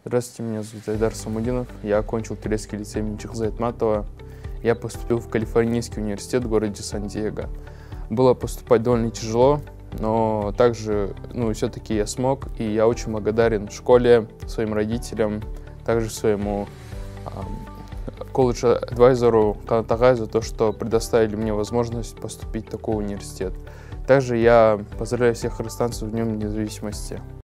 Здравствуйте, меня зовут Айдар Самудинов. Я окончил Турецкий лицей имени Чехза Айтматова. Я поступил в Калифорнийский университет в городе Сан-Диего. Было поступать довольно тяжело, но также, все-таки я смог, и я очень благодарен школе, своим родителям, также своему колледж-адвайзеру Канатагай за то, что предоставили мне возможность поступить в такой университет. Также я поздравляю всех кыргызстанцев с Днем независимости.